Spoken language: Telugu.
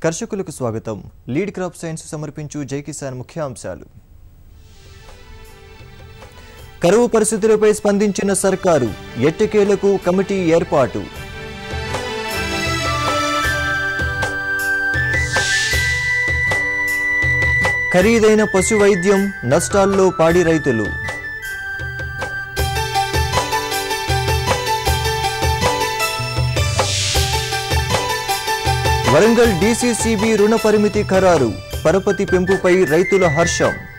కర్షకులకు స్వాగతం. లీడ్ క్రాప్ సైన్స్ సమర్పించు జై కిసాన్ ముఖ్యాంశాలు. కరువు పరిస్థితులపై స్పందించిన సర్కారు, ఎట్టకేలకు కమిటీ ఏర్పాటు. ఖరీదైన పశు వైద్యం, నష్టాల్లో పాడి రైతులు. వరంగల్ డీసీసీబీ రుణ పరిమితి ఖరారు, పరపతి పెంపుపై రైతుల హర్షం.